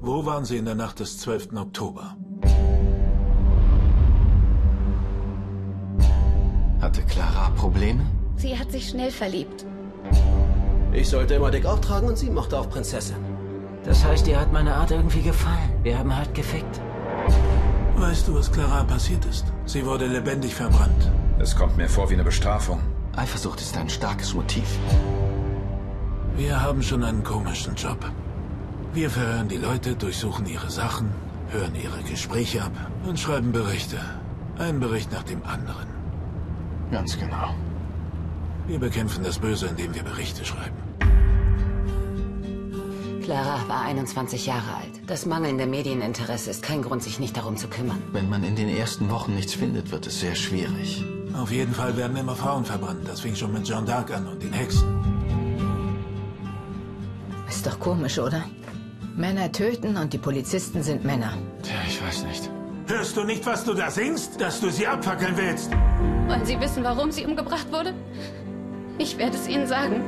Wo waren Sie in der Nacht des 12. Oktober? Hatte Clara Probleme? Sie hat sich schnell verliebt. Ich sollte immer dick auftragen und sie mochte auch Prinzessin. Das heißt, ihr hat meine Art irgendwie gefallen. Wir haben halt gefickt. Weißt du, was Clara passiert ist? Sie wurde lebendig verbrannt. Es kommt mir vor wie eine Bestrafung. Eifersucht ist ein starkes Motiv. Wir haben schon einen komischen Job. Wir verhören die Leute, durchsuchen ihre Sachen, hören ihre Gespräche ab und schreiben Berichte. Einen Bericht nach dem anderen. Ganz genau. Wir bekämpfen das Böse, indem wir Berichte schreiben. Clara war 21 Jahre alt. Das mangelnde Medieninteresse ist kein Grund, sich nicht darum zu kümmern. Wenn man in den ersten Wochen nichts findet, wird es sehr schwierig. Auf jeden Fall werden immer Frauen verbrannt. Das fing schon mit Jeanne d'Arc an und den Hexen. Ist doch komisch, oder? Männer töten und die Polizisten sind Männer. Tja, ich weiß nicht. Hörst du nicht, was du da singst? Dass du sie abfackeln willst? Wollen Sie wissen, warum sie umgebracht wurde? Ich werde es Ihnen sagen.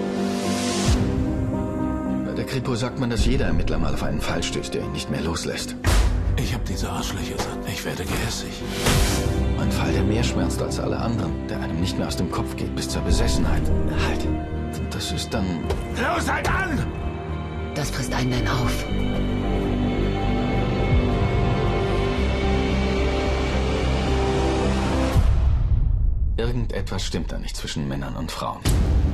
Bei der Kripo sagt man, dass jeder Ermittler mal auf einen Fall stößt, der ihn nicht mehr loslässt. Ich habe diese Arschlöcher satt. Ich werde gehässig. Ein Fall, der mehr schmerzt als alle anderen, der einem nicht mehr aus dem Kopf geht bis zur Besessenheit. Halt. Und das ist dann... Los, halt an! Das frisst einen dann auf. Irgendetwas stimmt da nicht zwischen Männern und Frauen.